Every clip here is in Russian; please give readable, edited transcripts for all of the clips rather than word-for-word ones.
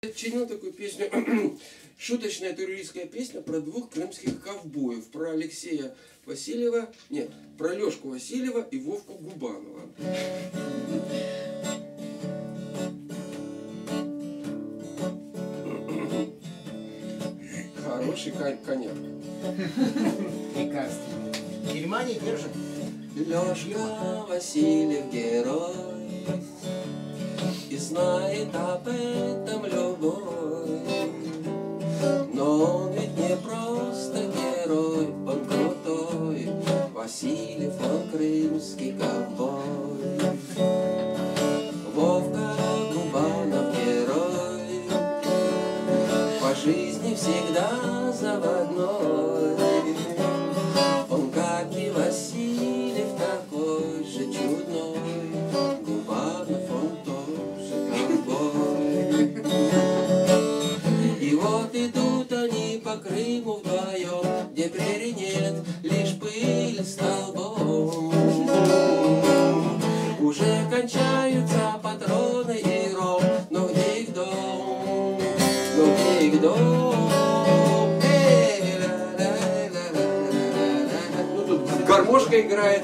сочинил такую песню, шуточная туристская песня про двух крымских ковбоев, про Алексея Васильева, нет, про Лешку Васильева и Вовку Губанова. Хороший коньяк. Лекарственный. Дерьма не держит. Лешка Васильев герой, и знает об этом любой. Но он ведь не просто герой, он крутой. Васильев, он крымский ковбой. Вовка Губанов герой, по жизни всегда заводной. Он, как и Васильев, такой же чудной. Губанов, он тоже ковбой. И вот идут они по Крыму вдвоем, где прерий нет, лишь пыль столбом. Уже кончаются патроны и ром, но где их дом? Но где их дом? Ну тут гармошка играет.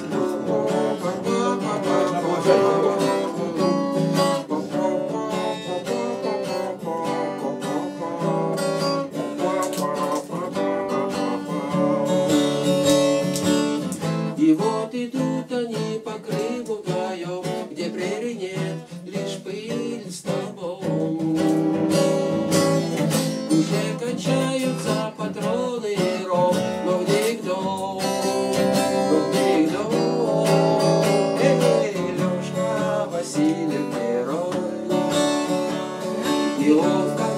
И вот идут они по Крыму вдвоем, где прерий нет, лишь пыль столбом. Уже кончаются патроны и ром, но где их дом? Но где их дом? Лешка Васильев герой, и Вовка